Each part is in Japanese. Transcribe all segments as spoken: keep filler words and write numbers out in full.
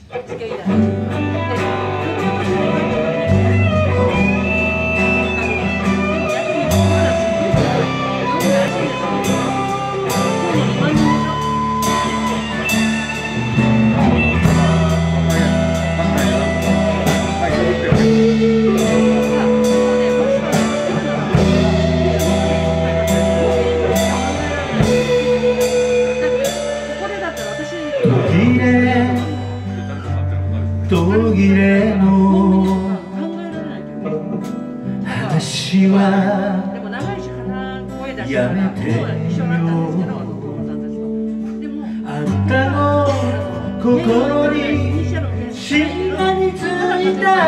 途切れの話はやめてよ。あんたの心にしがみついた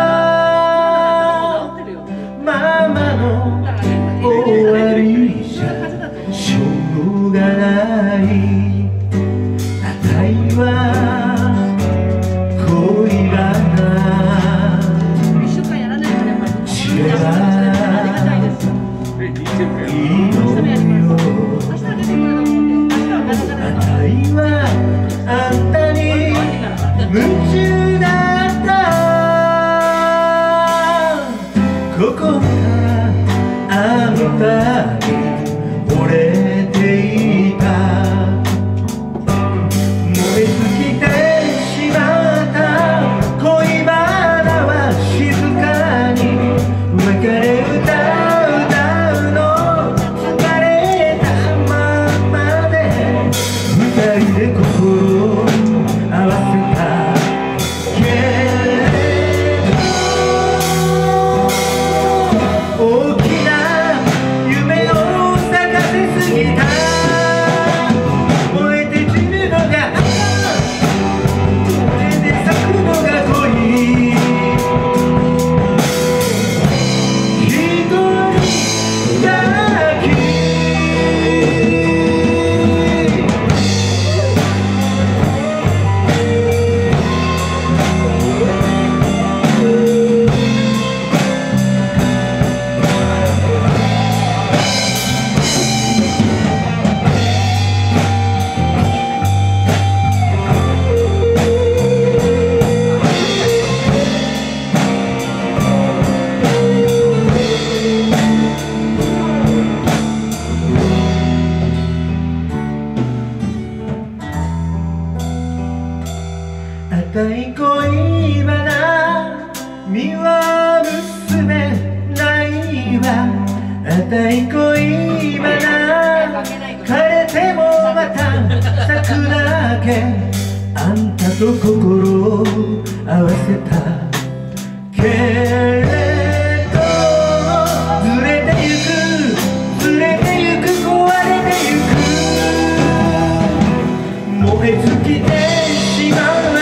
ままの終わりじゃしょうがない。あたいはここがあんたに折れていた。燃え尽きてしまった恋バナは静かに別れ歌歌うの疲れたままで二人で心を合わせた。あたい恋バナ身は結べないわ。あたい恋バナ枯れてもまた咲くだけ。あんたと心を合わせたけれどずれてゆくずれてゆく壊れてゆく燃え尽きてしまう